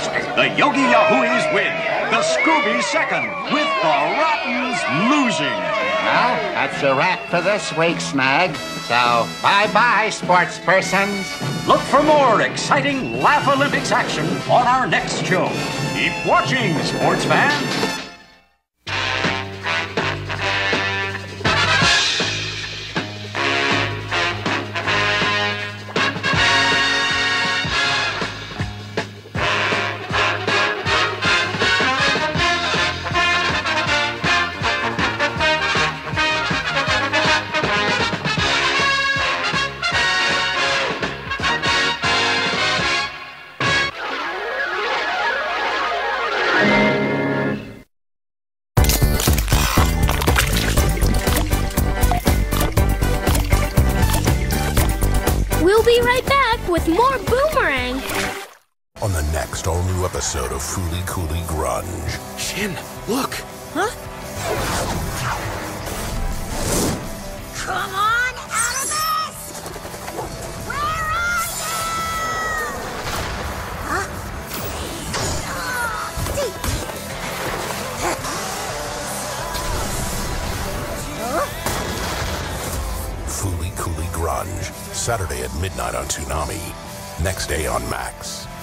The Yogi Yahooies win. The Scoobies second, with the Rottens losing. Well, that's a wrap for this week, Snag. So, bye-bye, sports persons. Look for more exciting Laugh Olympics action on our next show. Keep watching, sports fans. We'll be right back with more Boomerang. On the next all-new episode of Fooly Cooly Grunge. Shin, look. Huh? Come on out of this! Where are you? Huh? Fooly Cooly Grunge. Saturday at midnight on Toonami. Next day on Max.